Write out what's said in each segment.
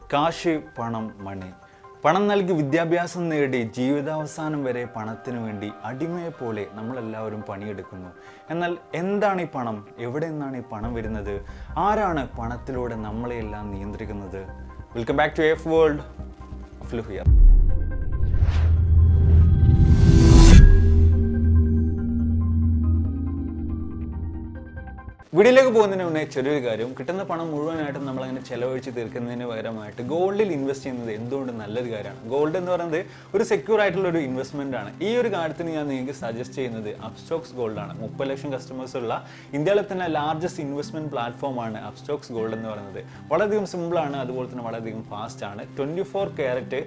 കാശ്, പണം, മണി. പണം നൽകി വിദ്യാഭ്യാസം നേടി ജീവിതാവസാനം വരെ പണത്തിനു വേണ്ടി അടിമയെപ്പോലെ നമ്മളെല്ലാവരും പണിയെടുക്കുന്നു. എന്നാൽ എന്താണ് ഈ പണം? എവിടെ നിന്നാണ് ഈ പണം വരുന്നത്? ആരാണ് പണത്തിലൂടെ നമ്മളെയെല്ലാം നിയന്ത്രിക്കുന്നത്? Welcome back to F world. Aflu here. വീഡിയോയിലേക്ക് പോകുന്നതിന് മുന്നേ ചെറിയൊരു കാര്യം, കിട്ടുന്ന പണം മുഴുവനായിട്ടും നമ്മളങ്ങനെ ചിലവഴിച്ച് തീർക്കുന്നതിന് പകരമായിട്ട് ഗോൾഡിൽ ഇൻവെസ്റ്റ് ചെയ്യുന്നത് എന്തുകൊണ്ട് നല്ലൊരു കാര്യമാണ്. ഗോൾഡ് എന്ന് പറയുന്നത് ഒരു സെക്യൂർ ആയിട്ടുള്ള ഒരു ഇൻവെസ്റ്റ്മെന്റ് ആണ്. ഈ ഒരു കാര്യത്തിന് ഞാൻ നിങ്ങൾക്ക് സജസ്റ്റ് ചെയ്യുന്നത് അപ്സ്റ്റോക്സ് ഗോൾഡ് ആണ്. 30 ലക്ഷം കസ്റ്റമേഴ്സ് ഉള്ള ഇന്ത്യയിലെ തന്നെ ലാർജസ്റ്റ് ഇൻവെസ്റ്റ്മെന്റ് പ്ലാറ്റ്ഫോമാണ് അപ്സ്റ്റോക്സ് ഗോൾഡ് എന്ന് പറയുന്നത്. വളരെയധികം സിമ്പിൾ ആണ്, അതുപോലെ തന്നെ വളരെയധികം ഫാസ്റ്റ് ആണ്. 24 കാരറ്റ്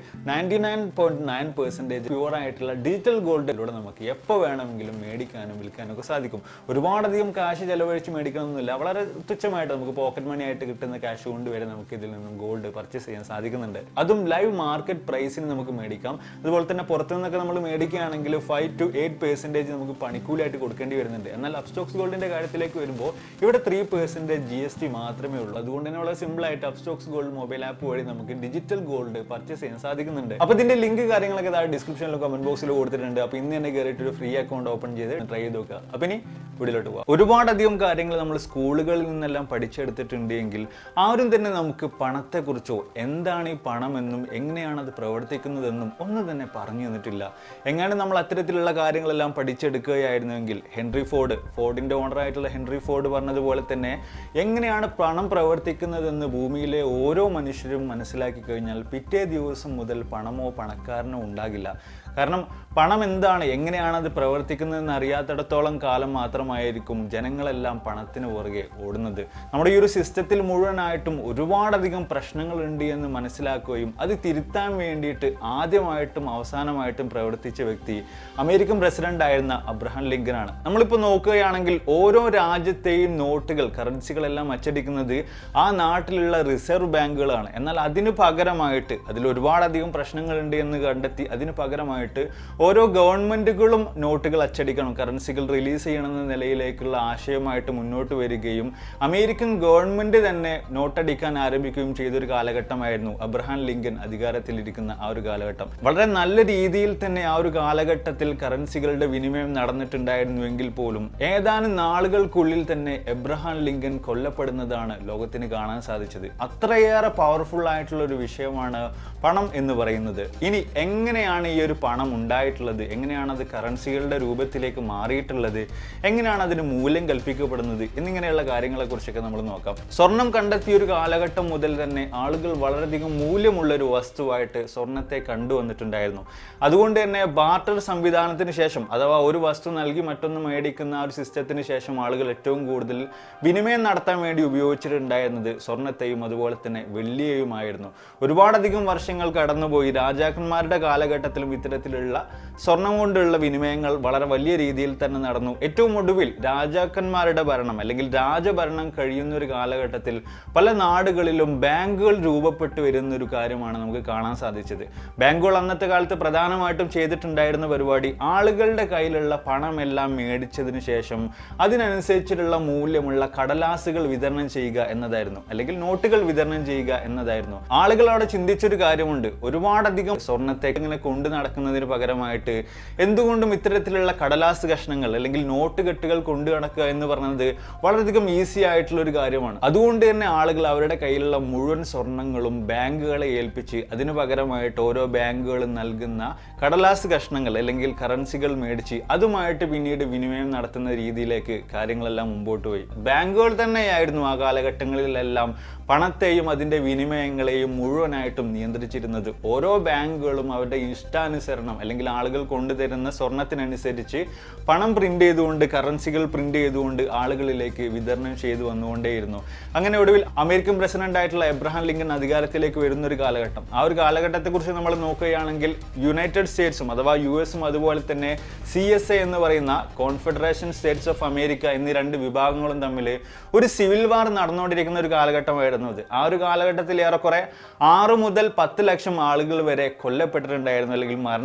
99.9% പ്യൂർ ആയിട്ടുള്ള ഡിജിറ്റൽ ഗോൾഡിലൂടെ നമുക്ക് എപ്പോൾ വേണമെങ്കിലും മേടിക്കാനും വിൽക്കാനും ഒക്കെ സാധിക്കും. ഒരുപാടധികം കാശ് ചെലവഴിച്ച് മേടിക്കണമെന്നില്ല, വളരെ തുച്ഛമായിട്ട് നമുക്ക് പോക്കറ്റ് മണി ആയിട്ട് കിട്ടുന്ന ക്യാഷ് കൊണ്ട് വരെ നമുക്ക് ഇതിൽ നിന്നും ഗോൾഡ് പർച്ചേസ് ചെയ്യാൻ സാധിക്കുന്നുണ്ട്. അതും ലൈവ് മാർക്കറ്റ് പ്രൈസിന് നമുക്ക് മേടിക്കാം. അതുപോലെ തന്നെ പുറത്തു നിന്നൊക്കെ നമ്മൾ മേടിക്കുകയാണെങ്കിൽ 5 to 8% നമുക്ക് പണിക്കൂലിയായിട്ട് കൊടുക്കേണ്ടി വരുന്നുണ്ട്. എന്നാൽ അപ്സ്റ്റോക്സ് ഗോൾഡിന്റെ കാര്യത്തിലേക്ക് വരുമ്പോൾ ഇവിടെ 3% GST മാത്രമേ ഉള്ളൂ. അതുകൊണ്ട് തന്നെ വളരെ സിമ്പിൾ ആയിട്ട് അപ്സ്റ്റോക്സ് ഗോൾഡ് മൊബൈൽ ആപ്പ് വഴി നമുക്ക് ഡിജിറ്റൽ ഗോൾഡ് പർച്ചേസ് ചെയ്യാൻ സാധിക്കുന്നുണ്ട്. അപ്പോൾ ഇതിന്റെ ലിങ്ക് കാര്യങ്ങളൊക്കെ താഴെ ഡിസ്ക്രിപ്ഷനിലോ കമന്റ് ബോക്സിലോ കൊടുത്തിട്ടുണ്ട്. അപ്പോൾ ഇന്ന് തന്നെ കയറിയിട്ട് ഒരു ഫ്രീ അക്കൗണ്ട് ഓപ്പൺ ചെയ്ത് ട്രൈ ചെയ്ത് നോക്കുക. അപ്പോൾ ഇനി വീഡിയോയിലോട്ട് പോകാം. ഒരുപാടധികം കാര്യങ്ങൾ നമ്മൾ സ്കൂളുകളിൽ നിന്നെല്ലാം പഠിച്ചെടുത്തിട്ടുണ്ടെങ്കിൽ ആരും തന്നെ നമുക്ക് പണത്തെക്കുറിച്ചോ എന്താണ് ഈ പണമെന്നും എങ്ങനെയാണ് അത് പ്രവർത്തിക്കുന്നതെന്നും ഒന്നും തന്നെ പറഞ്ഞു തന്നിട്ടില്ല. എങ്ങനെ നമ്മൾ അത്തരത്തിലുള്ള കാര്യങ്ങളെല്ലാം പഠിച്ചെടുക്കുകയായിരുന്നുവെങ്കിൽ ഫോർഡിന്റെ ഓണറായിട്ടുള്ള ഹെൻറി ഫോർഡ് പറഞ്ഞതുപോലെ തന്നെ എങ്ങനെയാണ് പണം പ്രവർത്തിക്കുന്നതെന്ന് ഭൂമിയിലെ ഓരോ മനുഷ്യരും മനസ്സിലാക്കി കഴിഞ്ഞാൽ പിറ്റേ ദിവസം മുതൽ പണമോ പണക്കാരനോ ഉണ്ടാകില്ല. കാരണം പണം എന്താണ്, എങ്ങനെയാണ് അത് പ്രവർത്തിക്കുന്നതെന്ന് അറിയാത്തിടത്തോളം കാലം മാത്രമായിരിക്കും ജനങ്ങളെല്ലാം പണത്തിന് പുറകെ ഓടുന്നത്. നമ്മുടെ ഈ ഒരു സിസ്റ്റത്തിൽ മുഴുവനായിട്ടും ഒരുപാടധികം പ്രശ്നങ്ങളുണ്ട് എന്ന് മനസ്സിലാക്കുകയും അത് തിരുത്താൻ വേണ്ടിയിട്ട് ആദ്യമായിട്ടും അവസാനമായിട്ടും പ്രവർത്തിച്ച വ്യക്തി അമേരിക്കൻ പ്രസിഡന്റ് ആയിരുന്ന അബ്രഹാം ലിങ്കൻ ആണ്. നമ്മളിപ്പോൾ നോക്കുകയാണെങ്കിൽ ഓരോ രാജ്യത്തെയും നോട്ടുകൾ, കറൻസികളെല്ലാം അച്ചടിക്കുന്നത് ആ നാട്ടിലുള്ള റിസർവ് ബാങ്കുകളാണ്. എന്നാൽ അതിന് പകരമായിട്ട് അതിൽ ഒരുപാടധികം പ്രശ്നങ്ങളുണ്ട് എന്ന് കണ്ടെത്തി അതിന് പകരമായിട്ട് ഓരോ ഗവൺമെന്റുകളും നോട്ടുകൾ അച്ചടിക്കണം, കറൻസികൾ റിലീസ് ചെയ്യണമെന്ന നിലയിലേക്കുള്ള ആശയമായിട്ട് മുന്നോട്ട് വരികയും അമേരിക്കൻ ഗവൺമെന്റ് തന്നെ നോട്ടടിക്കാൻ ആരംഭിക്കുകയും ചെയ്തൊരു കാലഘട്ടമായിരുന്നു അബ്രഹാം ലിങ്കൻ അധികാരത്തിലിരിക്കുന്ന ആ ഒരു കാലഘട്ടം. വളരെ നല്ല രീതിയിൽ തന്നെ ആ ഒരു കാലഘട്ടത്തിൽ കറൻസികളുടെ വിനിമയം നടന്നിട്ടുണ്ടായിരുന്നുവെങ്കിൽ പോലും ഏതാനും നാളുകൾക്കുള്ളിൽ തന്നെ എബ്രഹാം ലിങ്കൻ കൊല്ലപ്പെടുന്നതാണ് ലോകത്തിന് കാണാൻ സാധിച്ചത്. അത്രയേറെ പവർഫുൾ ആയിട്ടുള്ള ഒരു വിഷയമാണ് പണം എന്ന് പറയുന്നത്. ഇനി എങ്ങനെയാണ് ഈ ഒരു പണം ഉണ്ടായിട്ടുള്ളത്, എങ്ങനെയാണ് അത് കറൻസികളുടെ രൂപത്തിലേക്ക് മാറിയിട്ടുള്ളത്, എങ്ങനെയാണ് അതിന് മൂല്യം കൽപ്പിക്കപ്പെടുന്നത് എന്നിങ്ങനെയുള്ള കാര്യങ്ങളെ കുറിച്ചൊക്കെ നമ്മൾ നോക്കാം. സ്വർണം കണ്ടെത്തിയ ഒരു കാലഘട്ടം മുതൽ തന്നെ ആളുകൾ വളരെയധികം മൂല്യമുള്ള ഒരു വസ്തുവായിട്ട് സ്വർണത്തെ കണ്ടുവന്നിട്ടുണ്ടായിരുന്നു. അതുകൊണ്ട് തന്നെ ബാർട്ടർ സംവിധാനത്തിന് ശേഷം, അഥവാ ഒരു വസ്തു നൽകി മറ്റൊന്ന് മേടിക്കുന്ന ആ ഒരു സിസ്റ്റത്തിന് ശേഷം ആളുകൾ ഏറ്റവും കൂടുതൽ വിനിമയം നടത്താൻ വേണ്ടി ഉപയോഗിച്ചിട്ടുണ്ടായിരുന്നത് സ്വർണത്തെയും അതുപോലെ തന്നെ വെള്ളിയെയുമായിരുന്നു. ഒരുപാടധികം വർഷങ്ങൾ കടന്നുപോയി. രാജാക്കന്മാരുടെ കാലഘട്ടത്തിലും ഇത്തരത്തിലുള്ള സ്വർണം കൊണ്ടുള്ള വിനിമയങ്ങൾ വളരെ വലിയ രീതിയിൽ തന്നെ നടന്നു. ഏറ്റവും ഒടുവിൽ രാജാക്കന്മാരുടെ ഭരണം അല്ലെങ്കിൽ രാജഭരണം കഴിയുന്ന ഒരു കാലഘട്ടത്തിൽ പല നാടുകളിലും ബാങ്കുകൾ രൂപപ്പെട്ടു വരുന്ന ഒരു കാര്യമാണ് നമുക്ക് കാണാൻ സാധിച്ചത്. ബാങ്കുകൾ അന്നത്തെ കാലത്ത് പ്രധാനമായിട്ടും ചെയ്തിട്ടുണ്ടായിരുന്ന പരിപാടി ആളുകളുടെ കയ്യിലുള്ള പണമെല്ലാം മേടിച്ചതിന് ശേഷം അതിനനുസരിച്ചിട്ടുള്ള മൂല്യമുള്ള കടലാസുകൾ വിതരണം ചെയ്യുക എന്നതായിരുന്നു, അല്ലെങ്കിൽ നോട്ടുകൾ വിതരണം ചെയ്യുക എന്നതായിരുന്നു. ആളുകൾ അവിടെ ചിന്തിച്ചൊരു കാര്യമുണ്ട്, ഒരുപാടധികം സ്വർണത്തെ ഇങ്ങനെ കൊണ്ടു നടക്കുന്നതിന് പകരമായിട്ട് എന്തുകൊണ്ടും ഇത്തരത്തിലുള്ള കടലാസ് കഷ്ണങ്ങൾ അല്ലെങ്കിൽ നോട്ട് കെട്ടുകൾ കൊണ്ടു നടക്കുക എന്ന് പറയുന്നത് വളരെയധികം ഈസി ആയിട്ടുള്ള ഒരു കാര്യമാണ്. അതുകൊണ്ട് തന്നെ ആളുകൾ അവരുടെ കയ്യിലുള്ള മുഴുവൻ സ്വർണങ്ങളും ബാങ്കുകളെ ഏൽപ്പിച്ച് അതിന് പകരമായിട്ട് ഓരോ ബാങ്കുകളും നൽകുന്ന കടലാസ് കഷ്ണങ്ങൾ അല്ലെങ്കിൽ കറൻസികൾ മേടിച്ച് അതുമായിട്ട് പിന്നീട് വിനിമയം നടത്തുന്ന രീതിയിലേക്ക് കാര്യങ്ങളെല്ലാം മുമ്പോട്ട് പോയി. ബാങ്കുകൾ തന്നെയായിരുന്നു ആ കാലഘട്ടങ്ങളിലെല്ലാം പണത്തെയും അതിൻ്റെ വിനിമയങ്ങളെയും മുഴുവനായിട്ടും നിയന്ത്രിച്ചിരുന്നത്. ഓരോ ബാങ്കുകളും അവരുടെ ഇഷ്ടാനുസരണം അല്ലെങ്കിൽ ആളുകൾ കൊണ്ടുതരുന്ന സ്വർണത്തിനനുസരിച്ച് പണം പ്രിന്റ് ചെയ്തുകൊണ്ട്, കറൻസികൾ പ്രിന്റ് ചെയ്തുകൊണ്ട് ആളുകളിലേക്ക് വിതരണം ചെയ്തു വന്നുകൊണ്ടേയിരുന്നു. അങ്ങനെ ഒടുവിൽ അമേരിക്കൻ പ്രസിഡന്റ് ആയിട്ടുള്ള എബ്രഹാം ലിങ്കൻ അധികാരത്തിലേക്ക് വരുന്ന ഒരു കാലഘട്ടം. ആ ഒരു കാലഘട്ടത്തെക്കുറിച്ച് നമ്മൾ നോക്കുകയാണെങ്കിൽ യുണൈറ്റഡ് സ്റ്റേറ്റ്സും അഥവാ US അതുപോലെ തന്നെ CSA എന്ന് പറയുന്ന കോൺഫെഡറേഷൻ സ്റ്റേറ്റ്സ് ഓഫ് അമേരിക്ക എന്നീ രണ്ട് വിഭാഗങ്ങളും തമ്മിൽ ഒരു സിവിൽ വാർ നടന്നുകൊണ്ടിരിക്കുന്ന ഒരു കാലഘട്ടമായിരുന്നു അത്. ആ ഒരു കാലഘട്ടത്തിൽ ഏറെക്കുറെ 6 മുതൽ 10 ലക്ഷം ആളുകൾ വരെ കൊല്ലപ്പെട്ടിട്ടുണ്ടായിരുന്നു അല്ലെങ്കിൽ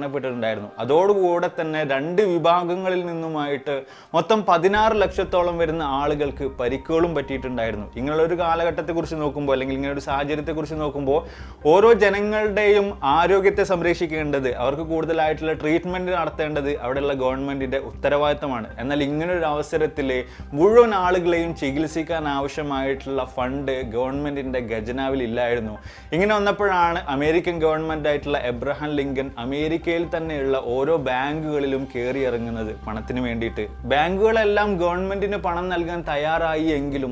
മരണപ്പെട്ടിട്ടുണ്ടായിരുന്നു. അതോടുകൂടെ തന്നെ 2 വിഭാഗങ്ങളിൽ നിന്നുമായിട്ട് മൊത്തം 16 ലക്ഷത്തോളം വരുന്ന ആളുകൾക്ക് പരിക്കുകളും പറ്റിയിട്ടുണ്ടായിരുന്നു. ഇങ്ങനെയുള്ള ഒരു കാലഘട്ടത്തെക്കുറിച്ച് നോക്കുമ്പോൾ, അല്ലെങ്കിൽ ഇങ്ങനെ ഒരു സാഹചര്യത്തെക്കുറിച്ച് നോക്കുമ്പോൾ, ഓരോ ജനങ്ങളുടെയും ആരോഗ്യത്തെ സംരക്ഷിക്കേണ്ടത്, അവർക്ക് കൂടുതലായിട്ടുള്ള ട്രീറ്റ്മെന്റ് നടത്തേണ്ടത് അവിടെയുള്ള ഗവൺമെന്റിന്റെ ഉത്തരവാദിത്തമാണ്. എന്നാൽ ഇങ്ങനൊരു അവസരത്തിൽ മുഴുവൻ ആളുകളെയും ചികിത്സിക്കാൻ ആവശ്യമായിട്ടുള്ള ഫണ്ട് ഗവൺമെന്റിന്റെ ഖജനാവിൽ ഇല്ലായിരുന്നു. ഇങ്ങനെ വന്നപ്പോഴാണ് അമേരിക്കൻ ഗവൺമെന്റ് ആയിട്ടുള്ള എബ്രഹാം ലിങ്കൻ അമേരിക്കയിൽ തന്നെയുള്ള ഓരോ ബാങ്കുകളിലും കയറി ഇറങ്ങുന്നത് പണത്തിന് വേണ്ടിയിട്ട്. ബാങ്കുകളെല്ലാം ഗവൺമെന്റിന് പണം നൽകാൻ തയ്യാറായി എങ്കിലും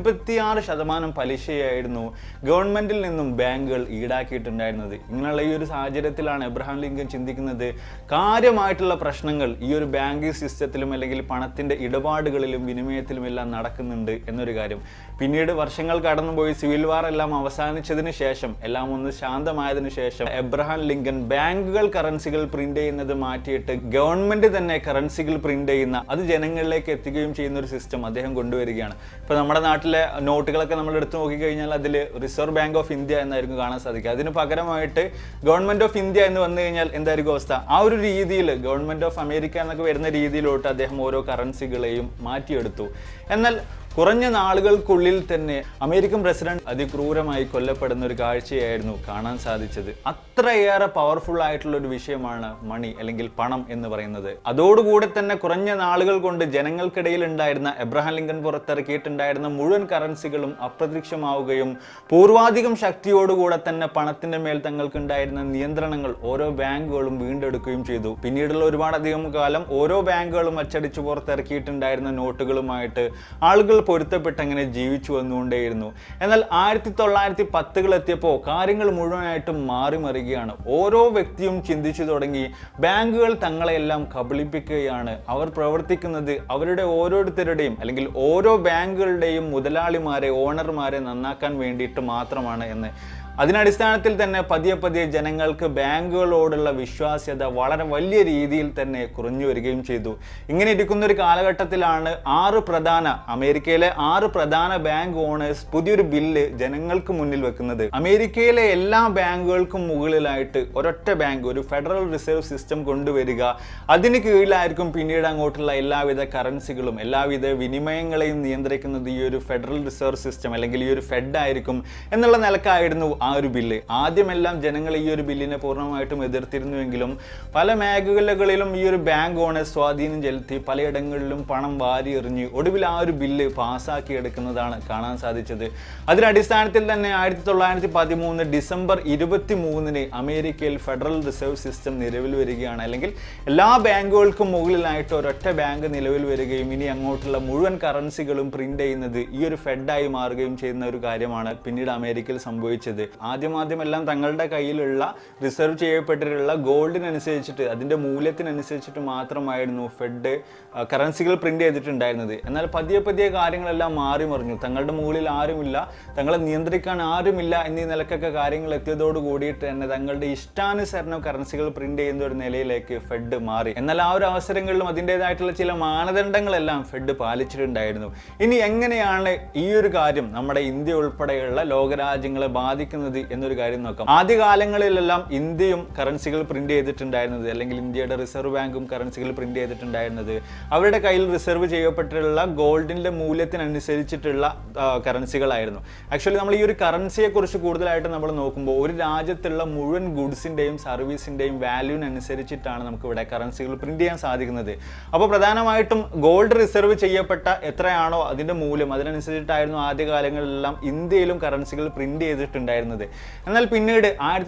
26% പലിശയായിരുന്നു ഗവൺമെന്റിൽ നിന്നും ബാങ്കുകൾ ഈടാക്കിയിട്ടുണ്ടായിരുന്നത്. ഇങ്ങനെയുള്ള ഈ ഒരു സാഹചര്യത്തിലാണ് എബ്രഹാം ലിങ്കൻ ചിന്തിക്കുന്നത്, കാര്യമായിട്ടുള്ള പ്രശ്നങ്ങൾ ഈ ഒരു ബാങ്കിങ് സിസ്റ്റത്തിലും അല്ലെങ്കിൽ പണത്തിന്റെ ഇടപാടുകളിലും വിനിമയത്തിലും എല്ലാം നടക്കുന്നുണ്ട് എന്നൊരു കാര്യം. പിന്നീട് വർഷങ്ങൾ കടന്നുപോയി, സിവിൽ വാർ എല്ലാം അവസാനിച്ചതിന് ശേഷം, എല്ലാം ഒന്ന് ശാന്തമായതിനു ശേഷം എബ്രഹാം ലിങ്കൻ ബാങ്കുകൾ കറൻസികൾ പ്രിന്റ് ചെയ്യുന്നത് മാറ്റിയിട്ട് ഗവൺമെന്റ് തന്നെ കറൻസികൾ പ്രിന്റ് ചെയ്യുന്ന, അത് ജനങ്ങളിലേക്ക് എത്തിക്കുകയും ചെയ്യുന്ന ഒരു സിസ്റ്റം അദ്ദേഹം കൊണ്ടുവരികയാണ്. ഇപ്പൊ നമ്മുടെ നാട്ടിലെ നോട്ടുകളൊക്കെ നമ്മൾ എടുത്തു നോക്കിക്കഴിഞ്ഞാൽ അതിൽ റിസർവ് ബാങ്ക് ഓഫ് ഇന്ത്യ എന്നായിരിക്കും കാണാൻ സാധിക്കുക. അതിന് പകരമായിട്ട് ഗവൺമെന്റ് ഓഫ് ഇന്ത്യ എന്ന് വന്നു കഴിഞ്ഞാൽ എന്തായിരിക്കും അവസ്ഥ? ആ ഒരു രീതിയിൽ ഗവൺമെന്റ് ഓഫ് അമേരിക്ക എന്നൊക്കെ വരുന്ന രീതിയിലോട്ട് അദ്ദേഹം ഓരോ കറൻസികളെയും മാറ്റിയെടുത്തു. എന്നാൽ കുറഞ്ഞ നാളുകൾക്കുള്ളിൽ തന്നെ അമേരിക്കൻ പ്രസിഡന്റ് അതിക്രൂരമായി കൊല്ലപ്പെടുന്ന ഒരു കാഴ്ചയായിരുന്നു കാണാൻ സാധിച്ചത്. അത്രയേറെ പവർഫുൾ ആയിട്ടുള്ള ഒരു വിഷയമാണ് മണി അല്ലെങ്കിൽ പണം എന്ന് പറയുന്നത്. അതോടുകൂടെ തന്നെ കുറഞ്ഞ നാളുകൾ കൊണ്ട് ജനങ്ങൾക്കിടയിൽ ഉണ്ടായിരുന്ന, എബ്രഹാം ലിങ്കൻ പുറത്തിറക്കിയിട്ടുണ്ടായിരുന്ന മുഴുവൻ കറൻസികളും അപ്രത്യക്ഷമാവുകയും പൂർവാധികം ശക്തിയോടുകൂടെ തന്നെ പണത്തിന്റെ മേൽ തങ്ങൾക്കുണ്ടായിരുന്ന നിയന്ത്രണങ്ങൾ ഓരോ ബാങ്കുകളും വീണ്ടെടുക്കുകയും ചെയ്തു. പിന്നീടുള്ള ഒരുപാടധികം കാലം ഓരോ ബാങ്കുകളും അച്ചടിച്ചു പുറത്തിറക്കിയിട്ടുണ്ടായിരുന്ന നോട്ടുകളുമായിട്ട് ആളുകൾ പൊരുത്തപ്പെട്ട് അങ്ങനെ ജീവിച്ചു വന്നുകൊണ്ടേയിരുന്നു. എന്നാൽ 1910 എത്തിയപ്പോൾ കാര്യങ്ങൾ മുഴുവനായിട്ടും മാറി മറിയുകയാണ്. ഓരോ വ്യക്തിയും ചിന്തിച്ചു തുടങ്ങി, ബാങ്കുകൾ തങ്ങളെല്ലാം കബളിപ്പിക്കുകയാണ്, അവർ പ്രവർത്തിക്കുന്നത് അവരുടെ ഓരോരുത്തരുടെയും അല്ലെങ്കിൽ ഓരോ ബാങ്കുകളുടെയും മുതലാളിമാരെ, ഓണർമാരെ നന്നാക്കാൻ വേണ്ടിയിട്ട് മാത്രമാണ് എന്ന്. അതിനടിസ്ഥാനത്തിൽ തന്നെ പതിയെ പതിയെ ജനങ്ങൾക്ക് ബാങ്കുകളോടുള്ള വിശ്വാസ്യത വളരെ വലിയ രീതിയിൽ തന്നെ കുറഞ്ഞു വരികയും ചെയ്തു. ഇങ്ങനെ ഇരിക്കുന്ന ഒരു കാലഘട്ടത്തിലാണ് അമേരിക്കയിലെ 6 പ്രധാന ബാങ്ക് ഓണേഴ്സ് പുതിയൊരു ബില്ല് ജനങ്ങൾക്ക് മുന്നിൽ വെക്കുന്നത്. അമേരിക്കയിലെ എല്ലാ ബാങ്കുകൾക്കും മുകളിലായിട്ട് ഒരൊറ്റ ബാങ്ക്, ഒരു ഫെഡറൽ റിസർവ് സിസ്റ്റം കൊണ്ടുവരിക. അതിന് കീഴിലായിരിക്കും പിന്നീട് അങ്ങോട്ടുള്ള എല്ലാവിധ കറൻസികളും എല്ലാവിധ വിനിമയങ്ങളെയും നിയന്ത്രിക്കുന്നത് ഈ ഒരു ഫെഡറൽ റിസർവ് സിസ്റ്റം അല്ലെങ്കിൽ ഈ ഒരു ഫെഡ് ആയിരിക്കും എന്നുള്ള നിലക്കായിരുന്നു ആ ഒരു ബില്ല്. ആദ്യമെല്ലാം ജനങ്ങൾ ഈ ഒരു ബില്ലിനെ പൂർണ്ണമായിട്ടും എതിർത്തിരുന്നുവെങ്കിലും പല മേഖലകളിലും ഈ ഒരു ബാങ്ക് ഓണേഴ്സ് സ്വാധീനം ചെലുത്തി പലയിടങ്ങളിലും പണം വാരി എറിഞ്ഞ് ഒടുവിൽ ആ ഒരു ബില്ല് പാസ്സാക്കി എടുക്കുന്നതാണ് കാണാൻ സാധിച്ചത്. അതിനടിസ്ഥാനത്തിൽ തന്നെ 1913 ഡിസംബർ 23 അമേരിക്കയിൽ ഫെഡറൽ റിസർവ് സിസ്റ്റം നിലവിൽ വരികയാണ്. അല്ലെങ്കിൽ എല്ലാ ബാങ്കുകൾക്കും മുകളിലായിട്ട് ഒരൊറ്റ ബാങ്ക് നിലവിൽ വരികയും ഇനി അങ്ങോട്ടുള്ള മുഴുവൻ കറൻസികളും പ്രിന്റ് ചെയ്യുന്നത് ഈ ഒരു ഫെഡായി മാറുകയും ചെയ്യുന്ന ഒരു കാര്യമാണ് പിന്നീട് അമേരിക്കയിൽ സംഭവിച്ചത്. ആദ്യമെല്ലാം തങ്ങളുടെ കയ്യിലുള്ള റിസർവ് ചെയ്യപ്പെട്ടിട്ടുള്ള ഗോൾഡിനനുസരിച്ചിട്ട്, അതിന്റെ മൂല്യത്തിനനുസരിച്ചിട്ട് മാത്രമായിരുന്നു ഫെഡ് കറൻസികൾ പ്രിന്റ് ചെയ്തിട്ടുണ്ടായിരുന്നത്. എന്നാൽ പതിയെ കാര്യങ്ങളെല്ലാം മാറി മറിഞ്ഞു. തങ്ങളുടെ മുകളിൽ ആരുമില്ല, തങ്ങളെ നിയന്ത്രിക്കാൻ ആരുമില്ല എന്നീ നിലക്കൊക്കെ കാര്യങ്ങൾ എത്തിയതോട് കൂടിയിട്ട് തന്നെ തങ്ങളുടെ ഇഷ്ടാനുസരണം കറൻസികൾ പ്രിന്റ് ചെയ്യുന്ന ഒരു നിലയിലേക്ക് ഫെഡ് മാറി. എന്നാൽ ആ ഒരു അവസരങ്ങളിലും അതിൻ്റെതായിട്ടുള്ള ചില മാനദണ്ഡങ്ങളെല്ലാം ഫെഡ് പാലിച്ചിട്ടുണ്ടായിരുന്നു. ഇനി എങ്ങനെയാണ് ഈ ഒരു കാര്യം നമ്മുടെ ഇന്ത്യ ഉൾപ്പെടെയുള്ള ലോകരാജ്യങ്ങളെ ബാധിക്കുന്നത് എന്നൊരു കാര്യം നോക്കാം. ആദ്യകാലങ്ങളിലെല്ലാം ഇന്ത്യയും കറൻസികൾ പ്രിന്റ് ചെയ്തിട്ടുണ്ടായിരുന്നത്, അല്ലെങ്കിൽ ഇന്ത്യയുടെ റിസർവ് ബാങ്കും കറൻസികൾ പ്രിന്റ് ചെയ്തിട്ടുണ്ടായിരുന്നത് അവരുടെ കയ്യിൽ റിസർവ് ചെയ്യപ്പെട്ടിട്ടുള്ള ഗോൾഡിന്റെ മൂല്യത്തിനനുസരിച്ചിട്ടുള്ള കറൻസികളായിരുന്നു. ആക്ച്വലി നമ്മൾ ഈ ഒരു കറൻസിയെ കുറിച്ച് കൂടുതലായിട്ട് നമ്മൾ നോക്കുമ്പോൾ ഒരു രാജ്യത്തുള്ള മുഴുവൻ ഗുഡ്സിന്റെയും സർവീസിന്റെയും വാല്യൂവിനനുസരിച്ചിട്ടാണ് നമുക്ക് ഇവിടെ കറൻസികൾ പ്രിന്റ് ചെയ്യാൻ സാധിക്കുന്നത്. അപ്പോൾ പ്രധാനമായിട്ടും ഗോൾഡ് റിസർവ് ചെയ്യപ്പെട്ട എത്രയാണോ അതിന്റെ മൂല്യം, അതിനനുസരിച്ചിട്ടായിരുന്നു ആദ്യകാലങ്ങളിലെല്ലാം ഇന്ത്യയിലും കറൻസികൾ പ്രിന്റ് ചെയ്തിട്ടുണ്ടായിരുന്നത്. എന്നാൽ പിന്നീട്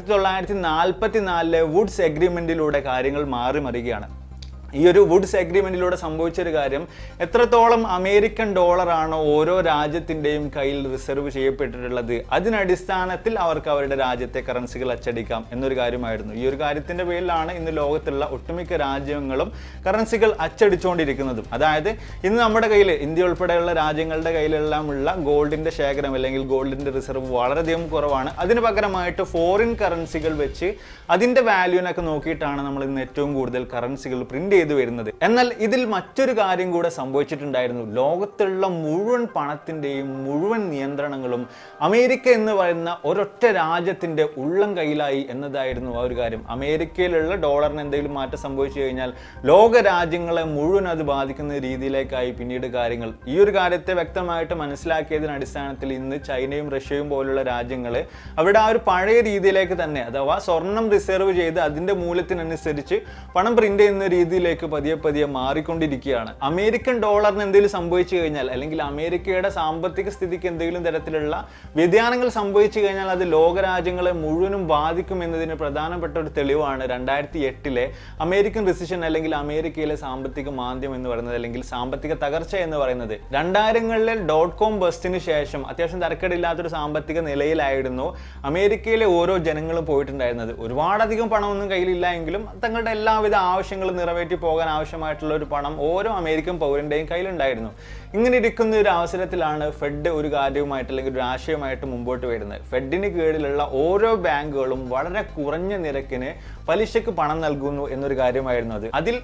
1944 വുഡ്സ് എഗ്രിമെന്റിലൂടെ കാര്യങ്ങൾ മാറി മറിയുകയാണ്. ഈ ഒരു വുഡ്സ് എഗ്രിമെന്റിലൂടെ സംഭവിച്ചൊരു കാര്യം, എത്രത്തോളം അമേരിക്കൻ ഡോളറാണോ ഓരോ രാജ്യത്തിൻ്റെയും കയ്യിൽ റിസർവ് ചെയ്യപ്പെട്ടിട്ടുള്ളത് അതിനടിസ്ഥാനത്തിൽ അവർക്ക് അവരുടെ രാജ്യത്തെ കറൻസികൾ അച്ചടിക്കാം എന്നൊരു കാര്യമായിരുന്നു. ഈ ഒരു കാര്യത്തിൻ്റെ പേരിലാണ് ഇന്ന് ലോകത്തുള്ള ഒട്ടുമിക്ക രാജ്യങ്ങളും കറൻസികൾ അച്ചടിച്ചുകൊണ്ടിരിക്കുന്നതും. അതായത് ഇന്ന് നമ്മുടെ കയ്യിൽ, ഇന്ത്യ ഉൾപ്പെടെയുള്ള രാജ്യങ്ങളുടെ കയ്യിലെല്ലാം ഉള്ള ഗോൾഡിൻ്റെ ശേഖരം അല്ലെങ്കിൽ ഗോൾഡിൻ്റെ റിസർവ് വളരെയധികം കുറവാണ്. അതിന് പകരമായിട്ട് ഫോറിൻ കറൻസികൾ വെച്ച് അതിൻ്റെ വാല്യൂവിനൊക്കെ നോക്കിയിട്ടാണ് നമ്മൾ ഇന്ന് ഏറ്റവും കൂടുതൽ കറൻസികൾ പ്രിന്റ് ചെയ്തു വരുന്നത്. എന്നാൽ ഇതിൽ മറ്റൊരു കാര്യം കൂടെ സംഭവിച്ചിട്ടുണ്ടായിരുന്നു. ലോകത്തുള്ള മുഴുവൻ പണത്തിൻ്റെയും മുഴുവൻ നിയന്ത്രണങ്ങളും അമേരിക്ക എന്ന് പറയുന്ന ഒരൊറ്റ രാജ്യത്തിൻ്റെ ഉള്ളം കയ്യിലായി എന്നതായിരുന്നു ആ ഒരു കാര്യം. അമേരിക്കയിലുള്ള ഡോളറിന് എന്തെങ്കിലും മാറ്റം സംഭവിച്ചു കഴിഞ്ഞാൽ ലോക രാജ്യങ്ങളെ മുഴുവൻ അത് ബാധിക്കുന്ന രീതിയിലേക്കായി പിന്നീട് കാര്യങ്ങൾ. ഈ ഒരു കാര്യത്തെ വ്യക്തമായിട്ട് മനസ്സിലാക്കിയതിന് അടിസ്ഥാനത്തിൽ ഇന്ന് ചൈനയും റഷ്യയും പോലുള്ള രാജ്യങ്ങൾ അവിടെ ആ ഒരു പഴയ രീതിയിലേക്ക് തന്നെ, അഥവാ സ്വർണം റിസർവ് ചെയ്ത് അതിൻ്റെ മൂല്യത്തിനനുസരിച്ച് പണം പ്രിന്റ് ചെയ്യുന്ന രീതിയിലേക്ക് പതിയെ പതിയെ മാറിക്കൊണ്ടിരിക്കുകയാണ്. അമേരിക്കൻ ഡോളറിന് എന്തെങ്കിലും സംഭവിച്ചു കഴിഞ്ഞാൽ, അല്ലെങ്കിൽ അമേരിക്കയുടെ സാമ്പത്തിക സ്ഥിതിക്ക് എന്തെങ്കിലും തരത്തിലുള്ള വ്യതിയാനങ്ങൾ സംഭവിച്ചു കഴിഞ്ഞാൽ അത് ലോകരാജ്യങ്ങളെ മുഴുവനും ബാധിക്കും എന്നതിന് പ്രധാനപ്പെട്ട ഒരു തെളിവാണ് 2008 അമേരിക്കൻ റിസഷൻ, അല്ലെങ്കിൽ അമേരിക്കയിലെ സാമ്പത്തിക മാന്ദ്യം എന്ന് പറയുന്നത്, അല്ലെങ്കിൽ സാമ്പത്തിക തകർച്ച എന്ന് പറയുന്നത്. 2000-കളിലെ .com ബസ്റ്റിന് ശേഷം അത്യാവശ്യം തരക്കേടില്ലാത്തൊരു സാമ്പത്തിക നിലയിലായിരുന്നു അമേരിക്കയിലെ ഓരോ ജനങ്ങളും പോയിട്ടുണ്ടായിരുന്നത്. ഒരുപാടധികം പണമൊന്നും കയ്യിലില്ല എങ്കിലും തങ്ങളുടെ എല്ലാവിധ ആവശ്യങ്ങളും നിറവേറ്റി പോകാൻ ആവശ്യമായിട്ടുള്ള ഒരു പണം ഓരോ അമേരിക്കൻ പൗരന്റെയും കയ്യിലുണ്ടായിരുന്നു. ഇങ്ങനെ ഇരിക്കുന്ന ഒരു അവസരത്തിലാണ് ഫെഡ് ഒരു കാര്യവുമായിട്ട്, അല്ലെങ്കിൽ ഒരു ആശയമായിട്ട് മുമ്പോട്ട് വരുന്നത്. ഫെഡിന് കീഴിലുള്ള ഓരോ ബാങ്കുകളും വളരെ കുറഞ്ഞ നിരക്കിന് പലിശക്ക് പണം നൽകുന്നു എന്നൊരു കാര്യമായിരുന്നു അത്. അതിൽ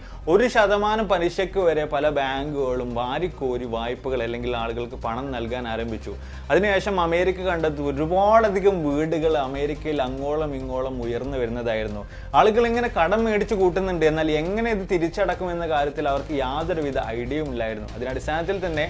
1% പലിശക്ക് വരെ പല ബാങ്കുകളും വാരിക്കോരി വായ്പകൾ അല്ലെങ്കിൽ ആളുകൾക്ക് പണം നൽകാൻ ആരംഭിച്ചു. അതിനുശേഷം അമേരിക്ക കണ്ടെത്തി ഒരുപാടധികം വീടുകൾ അമേരിക്കയിൽ അങ്ങോളം ഇങ്ങോളം ഉയർന്നു വരുന്നതായിരുന്നു. ആളുകൾ ഇങ്ങനെ കടം മേടിച്ചു കൂട്ടുന്നുണ്ട്, എന്നാൽ എങ്ങനെ ഇത് തിരിച്ചടക്കുമെന്ന കാര്യത്തിൽ അവർക്ക് യാതൊരുവിധ ഐഡിയയും ഇല്ലായിരുന്നു. അതിനടിസ്ഥാനത്തിൽ തന്നെ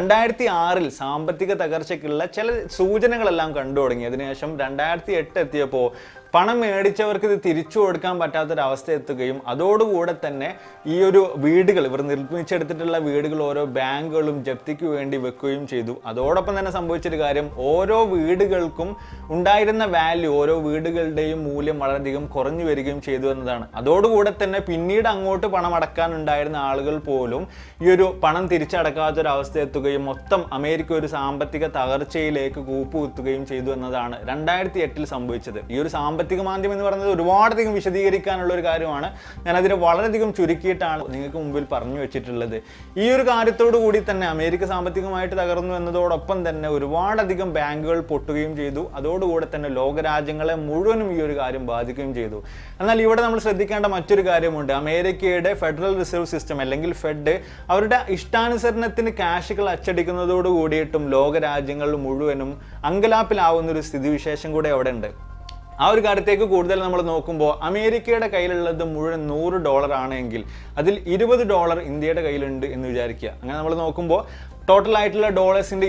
2006 സാമ്പത്തിക തകർച്ചയ്ക്കുള്ള ചില സൂചനകളെല്ലാം കണ്ടു തുടങ്ങി. അതിനുശേഷം 2008 എത്തിയപ്പോൾ പണം മേടിച്ചവർക്ക് ഇത് തിരിച്ചു കൊടുക്കാൻ പറ്റാത്തൊരവസ്ഥ എത്തുകയും അതോടുകൂടെ തന്നെ ഈ ഒരു വീടുകൾ, ഇവർ നിർമ്മിച്ചെടുത്തിട്ടുള്ള വീടുകൾ ഓരോ ബാങ്കുകളും ജപ്തിക്ക് വേണ്ടി വെക്കുകയും ചെയ്തു. അതോടൊപ്പം തന്നെ സംഭവിച്ചൊരു കാര്യം, ഓരോ വീടുകൾക്കും ഉണ്ടായിരുന്ന വാല്യൂ, ഓരോ വീടുകളുടെയും മൂല്യം വളരെയധികം കുറഞ്ഞു വരികയും ചെയ്തു എന്നതാണ്. അതോടുകൂടെ തന്നെ പിന്നീട് അങ്ങോട്ട് പണം അടക്കാനുണ്ടായിരുന്ന ആളുകൾ പോലും ഈ ഒരു പണം തിരിച്ചടക്കാത്തൊരവസ്ഥ എത്തുകയും മൊത്തം അമേരിക്ക ഒരു സാമ്പത്തിക തകർച്ചയിലേക്ക് കൂപ്പുകുത്തുകയും ചെയ്തു എന്നതാണ് 2008 സംഭവിച്ചത്. ഈ ഒരു സാമ്പത്തിക മാന്ദ്യം എന്ന് പറയുന്നത് ഒരുപാടധികം വിശദീകരിക്കാനുള്ള ഒരു കാര്യമാണ്. ഞാൻ അതിനെ വളരെയധികം ചുരുക്കിയിട്ടാണ് നിങ്ങൾക്ക് മുമ്പിൽ പറഞ്ഞു വെച്ചിട്ടുള്ളത്. ഈ ഒരു കാര്യത്തോടു കൂടി തന്നെ അമേരിക്ക സാമ്പത്തികമായിട്ട് തകർന്നു എന്നതോടൊപ്പം തന്നെ ഒരുപാടധികം ബാങ്കുകൾ പൊട്ടുകയും ചെയ്തു. അതോടുകൂടെ തന്നെ ലോകരാജ്യങ്ങളെ മുഴുവനും ഈ ഒരു കാര്യം ബാധിക്കുകയും ചെയ്തു. എന്നാൽ ഇവിടെ നമ്മൾ ശ്രദ്ധിക്കേണ്ട മറ്റൊരു കാര്യമുണ്ട്. അമേരിക്കയുടെ ഫെഡറൽ റിസർവ് സിസ്റ്റം, അല്ലെങ്കിൽ ഫെഡ്, അവരുടെ ഇഷ്ടാനുസരണത്തിന് ക്യാഷുകൾ അച്ചടിക്കുന്നതോട് കൂടിയിട്ടും ലോകരാജ്യങ്ങൾ മുഴുവനും അങ്കലാപ്പിലാവുന്ന ഒരു സ്ഥിതിവിശേഷം കൂടെ അവിടെ ഉണ്ട്. ആ ഒരു കാര്യത്തേക്ക് കൂടുതൽ നമ്മൾ നോക്കുമ്പോൾ അമേരിക്കയുടെ കയ്യിലുള്ളത് മുഴുവൻ $100 ആണെങ്കിൽ അതിൽ $20 ഇന്ത്യയുടെ കയ്യിലുണ്ട് എന്ന് വിചാരിക്കുക. അങ്ങനെ നമ്മൾ നോക്കുമ്പോൾ ടോട്ടൽ ആയിട്ടുള്ള ഡോളേഴ്സിന്റെ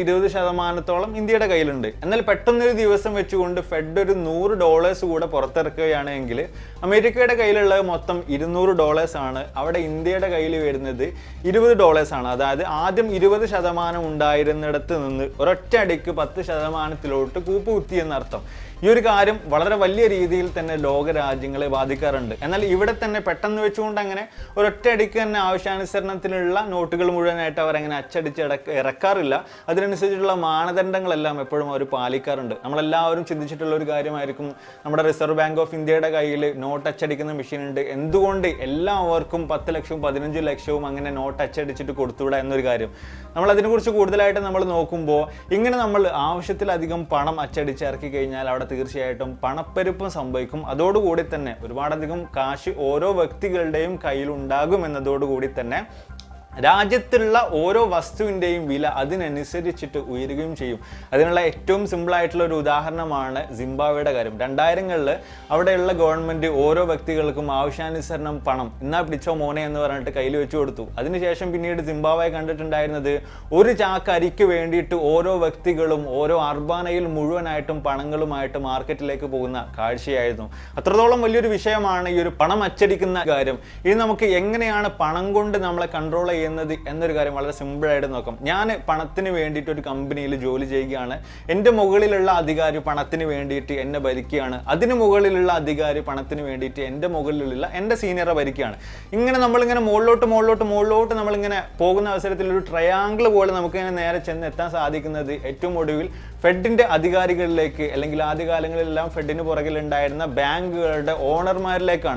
20% ഇന്ത്യയുടെ കയ്യിലുണ്ട്. എന്നാൽ പെട്ടെന്നൊരു ദിവസം വെച്ചുകൊണ്ട് ഫെഡ് ഒരു $100 കൂടെ പുറത്തിറക്കുകയാണെങ്കിൽ അമേരിക്കയുടെ കയ്യിലുള്ളത് മൊത്തം $200 ആണ്. അവിടെ ഇന്ത്യയുടെ കയ്യിൽ വരുന്നത് $20 ആണ്. അതായത് ആദ്യം 20% ഉണ്ടായിരുന്നിടത്ത് നിന്ന് ഒരൊറ്റ അടിക്ക് 10%-ത്തിലോട്ട് കൂപ്പുകുത്തി എന്നർത്ഥം. ഈ ഒരു കാര്യം വളരെ വലിയ രീതിയിൽ തന്നെ ലോകരാജ്യങ്ങളെ ബാധിക്കാറുണ്ട്. എന്നാൽ ഇവിടെ തന്നെ പെട്ടെന്ന് വെച്ചുകൊണ്ട് അങ്ങനെ ഒരൊറ്റ അടിക്ക് തന്നെ ആവശ്യാനുസരണത്തിലുള്ള നോട്ടുകൾ മുഴുവനായിട്ട് അവർ അങ്ങനെ അച്ചടിച്ച് ഇറക്കാറില്ല. അതിനനുസരിച്ചുള്ള മാനദണ്ഡങ്ങളെല്ലാം എപ്പോഴും അവർ പാലിക്കാറുണ്ട്. നമ്മളെല്ലാവരും ചിന്തിച്ചിട്ടുള്ള ഒരു കാര്യമായിരിക്കും, നമ്മുടെ റിസർവ് ബാങ്ക് ഓഫ് ഇന്ത്യയുടെ കയ്യിൽ നോട്ട് അച്ചടിക്കുന്ന മെഷീൻ ഉണ്ട്, എന്തുകൊണ്ട് എല്ലാവർക്കും 10 ലക്ഷവും 15 ലക്ഷവും അങ്ങനെ നോട്ട് അച്ചടിച്ചിട്ട് കൊടുത്തുവിടാ എന്നൊരു കാര്യം. നമ്മൾ അതിനെക്കുറിച്ച് കൂടുതലായിട്ട് നമ്മൾ നോക്കുമ്പോൾ ഇങ്ങനെ നമ്മൾ ആവശ്യത്തിലധികം പണം അച്ചടിച്ചിറക്കി കഴിഞ്ഞാൽ അവിടെ തീർച്ചയായിട്ടും പണപ്പെരുപ്പം സംഭവിക്കും. അതോടുകൂടി തന്നെ ഒരുപാടധികം കാശ് ഓരോ വ്യക്തികളുടെയും കയ്യിലുണ്ടാകും എന്നതോടുകൂടി തന്നെ രാജ്യത്തുള്ള ഓരോ വസ്തുവിൻ്റെയും വില അതിനനുസരിച്ചിട്ട് ഉയരുകയും ചെയ്യും. അതിനുള്ള ഏറ്റവും സിമ്പിളായിട്ടുള്ള ഒരു ഉദാഹരണമാണ് സിംബാബ്വേയുടെ കാര്യം. 2000-കളിൽ അവിടെയുള്ള ഗവൺമെൻറ് ഓരോ വ്യക്തികൾക്കും ആവശ്യാനുസരണം പണം എന്നാ പിടിച്ചോ മോനെ എന്ന് പറഞ്ഞിട്ട് കയ്യിൽ വെച്ചു കൊടുത്തു. അതിനുശേഷം പിന്നീട് സിംബാബ്വെ കണ്ടിട്ടുണ്ടായിരുന്നത് ഒരു ചാക്ക് അരിക്ക് വേണ്ടിയിട്ട് ഓരോ വ്യക്തികളും ഓരോ അർബാനയിൽ മുഴുവനായിട്ടും പണങ്ങളുമായിട്ട് മാർക്കറ്റിലേക്ക് പോകുന്ന കാഴ്ചയായിരുന്നു. അത്രത്തോളം വലിയൊരു വിഷയമാണ് ഈ ഒരു പണം അച്ചടിക്കുന്ന കാര്യം. ഇനി നമുക്ക് എങ്ങനെയാണ് പണം കൊണ്ട് നമ്മളെ കൺട്രോൾ എന്നൊരു കാര്യം വളരെ സിമ്പിളായിട്ട് നോക്കാം. ഞാൻ പണത്തിന് വേണ്ടിയിട്ട് ഒരു കമ്പനിയിൽ ജോലി ചെയ്യുകയാണ്. എൻ്റെ മുകളിലുള്ള അധികാരി പണത്തിന് വേണ്ടിയിട്ട് എന്നെ ഭരിക്കുകയാണ്. അതിന് മുകളിലുള്ള അധികാരി പണത്തിന് വേണ്ടിയിട്ട് എൻ്റെ മുകളിലുള്ള എൻ്റെ സീനിയറെ ഭരിക്കുകയാണ്. ഇങ്ങനെ നമ്മളിങ്ങനെ മുകളിലോട്ട് നമ്മളിങ്ങനെ പോകുന്ന അവസരത്തിൽ ഒരു ട്രയാങ്കിൾ പോലെ നമുക്കിങ്ങനെ നേരെ ചെന്ന് എത്താൻ സാധിക്കുന്നത് ഏറ്റവും ഒടുവിൽ ഫെഡിൻ്റെ അധികാരികളിലേക്ക്, അല്ലെങ്കിൽ ആദ്യകാലങ്ങളിലെല്ലാം ഫെഡിന് പുറകിലുണ്ടായിരുന്ന ബാങ്കുകളുടെ ഓണർമാരിലേക്കാണ്.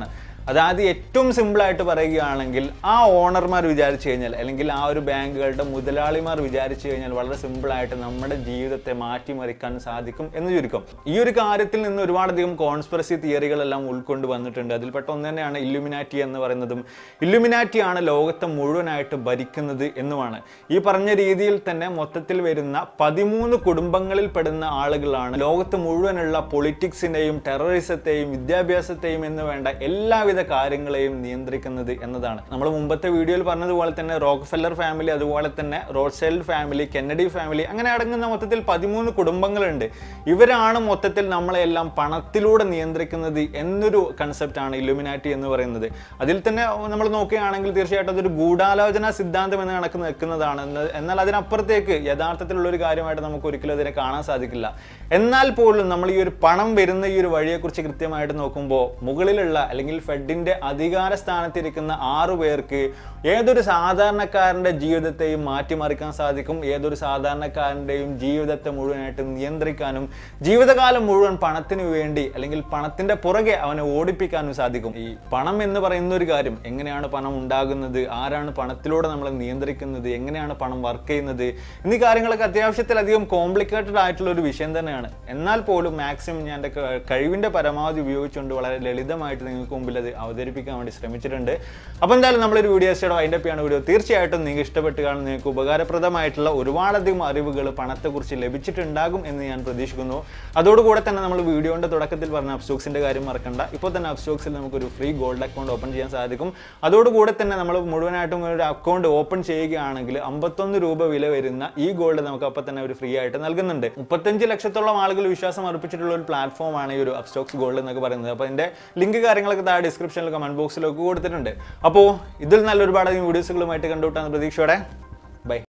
അതായത് ഏറ്റവും സിമ്പിളായിട്ട് പറയുകയാണെങ്കിൽ ആ ഓണർമാർ വിചാരിച്ചു കഴിഞ്ഞാൽ അല്ലെങ്കിൽ ആ ഒരു ബാങ്കുകളുടെ മുതലാളിമാർ വിചാരിച്ചു കഴിഞ്ഞാൽ വളരെ സിമ്പിളായിട്ട് നമ്മുടെ ജീവിതത്തെ മാറ്റിമറിക്കാൻ സാധിക്കും എന്ന് ചുരുക്കം. ഈ ഒരു കാര്യത്തിൽ നിന്ന് ഒരുപാടധികം കോൺസ്പിറസി തിയറികളെല്ലാം ഉൾക്കൊണ്ട് വന്നിട്ടുണ്ട്. അതിൽപ്പെട്ട ഒന്ന് തന്നെയാണ് ഇല്ലുമിനാറ്റി എന്ന് പറയുന്നതും. ഇല്ലുമിനാറ്റിയാണ് ലോകത്തെ മുഴുവനായിട്ട് ഭരിക്കുന്നത് എന്നുമാണ്. ഈ പറഞ്ഞ രീതിയിൽ തന്നെ മൊത്തത്തിൽ വരുന്ന 13 കുടുംബങ്ങളിൽ പെടുന്ന ആളുകളാണ് ലോകത്ത് മുഴുവനുള്ള പൊളിറ്റിക്സിനെയും ടെററിസത്തെയും വിദ്യാഭ്യാസത്തെയും എന്ന് വേണ്ട എല്ലാവിധ കാര്യങ്ങളെയും നിയന്ത്രിക്കുന്നത് എന്നതാണ്. നമ്മൾ മുമ്പത്തെ വീഡിയോയിൽ പറഞ്ഞതുപോലെ തന്നെ റോക്ക്ഫെല്ലർ ഫാമിലി, അതുപോലെ തന്നെ റോത്ത്ഷൈൽഡ് ഫാമിലി, കെന്നഡി ഫാമിലി, അങ്ങനെ അടങ്ങുന്ന മൊത്തത്തിൽ 13 കുടുംബങ്ങളുണ്ട്. ഇവരാണ് മൊത്തത്തിൽ നമ്മളെല്ലാം പണത്തിലൂടെ നിയന്ത്രിക്കുന്നത് എന്നൊരു കൺസെപ്റ്റാണ് ഇല്ലുമിനാറ്റി എന്ന് പറയുന്നത്. അതിൽ തന്നെ നമ്മൾ നോക്കുകയാണെങ്കിൽ തീർച്ചയായിട്ടും അതൊരു ഗൂഢാലോചന സിദ്ധാന്തം എന്ന് കണക്ക് നിൽക്കുന്നതാണ്. എന്നാൽ അതിനപ്പുറത്തേക്ക് യഥാർത്ഥത്തിലുള്ള ഒരു കാര്യമായിട്ട് നമുക്ക് ഒരിക്കലും അതിനെ കാണാൻ സാധിക്കില്ല. എന്നാൽ പോലും നമ്മൾ ഈ ഒരു പണം വരുന്ന ഈ ഒരു വഴിയെക്കുറിച്ച് കൃത്യമായിട്ട് നോക്കുമ്പോൾ മുകളിലുള്ള അല്ലെങ്കിൽ ഫെഡിന്റെ അധികാര സ്ഥാനത്തിരിക്കുന്ന 6 പേർക്ക് ഏതൊരു സാധാരണക്കാരന്റെ ജീവിതത്തെയും മാറ്റിമറിക്കാൻ സാധിക്കും. ഏതൊരു സാധാരണക്കാരന്റെയും ജീവിതത്തെ മുഴുവനായിട്ട് നിയന്ത്രിക്കാനും ജീവിതകാലം മുഴുവൻ പണത്തിന് വേണ്ടി അല്ലെങ്കിൽ പണത്തിന്റെ പുറകെ അവനെ ഓടിപ്പിക്കാനും സാധിക്കും. ഈ പണം എന്ന് പറയുന്ന ഒരു കാര്യം, എങ്ങനെയാണ് പണം ഉണ്ടാകുന്നത്, ആരാണ് പണത്തിലൂടെ നമ്മളെ നിയന്ത്രിക്കുന്നത്, എങ്ങനെയാണ് പണം വർക്ക് ചെയ്യുന്നത് എന്നീ കാര്യങ്ങളൊക്കെ അത്യാവശ്യത്തിലധികം കോംപ്ലിക്കേറ്റഡ് ആയിട്ടുള്ള ഒരു വിഷയം തന്നെയാണ്. എന്നാൽ പോലും മാക്സിമം ഞാൻ എൻ്റെ കഴിവിൻ്റെ പരമാവധി ഉപയോഗിച്ചുകൊണ്ട് വളരെ ലളിതമായിട്ട് നിങ്ങൾക്ക് മുമ്പിൽ അത് അവതരിപ്പിക്കാൻ വേണ്ടി ശ്രമിച്ചിട്ടുണ്ട്. അപ്പോൾ എന്തായാലും നമ്മളൊരു വീഡിയോ അതിൻ്റെ ആണ് വീഡിയോ. തീർച്ചയായിട്ടും നിങ്ങൾക്ക് ഇഷ്ടപ്പെട്ട് കാണുന്ന നിങ്ങൾക്ക് ഉപകാരപ്രദമായിട്ടുള്ള ഒരുപാടധികം അറിവുകൾ പണത്തെക്കുറിച്ച് ലഭിച്ചിട്ടുണ്ടാകും എന്ന് ഞാൻ പ്രതീക്ഷിക്കുന്നു. അതോടുകൂടെ തന്നെ നമ്മൾ വീഡിയോയുടെ തുടക്കത്തിൽ പറഞ്ഞ അപ്സ്റ്റോക്സിൻ്റെ കാര്യം മറക്കണ്ട. ഇപ്പോൾ തന്നെ അപ്സ്റ്റോക്സിൽ നമുക്കൊരു ഫ്രീ ഗോൾഡ് അക്കൗണ്ട് ഓപ്പൺ ചെയ്യാൻ സാധിക്കും. അതോടുകൂടെ തന്നെ നമ്മൾ മുഴുവനായിട്ടും ഒരു അക്കൗണ്ട് ഓപ്പൺ ചെയ്യുകയാണെങ്കിൽ 51 രൂപ വില വരുന്ന ഈ ഗോൾഡ് നമുക്ക് അപ്പോൾ തന്നെ ഒരു ഫ്രീ ആയിട്ട് നൽകുന്നുണ്ട്. 35 ലക്ഷത്തോളം ആളുകൾ വിശ്വാസം അർപ്പിച്ചിട്ടുള്ള ഒരു പ്ലാറ്റ്ഫോമാണ് ഈ ഒരു അപ്സ്റ്റോക്സ് ഗോൾഡ് എന്നൊക്കെ പറയുന്നത്. അപ്പോൾ അതിൻ്റെ ലിങ്ക് കാര്യങ്ങളൊക്കെ താഴെ ഡിസ്ക്രിപ്ഷനിൽ കമന്റ് ബോക്സിലൊക്കെ കൊടുത്തിട്ടുണ്ട്. അപ്പോൾ ഇതിൽ നല്ലൊരുപാട് വീഡിയോസുകളുമായിട്ട് കണ്ടുവിട്ടാണ് പ്രതീക്ഷയോടെ. ബൈ.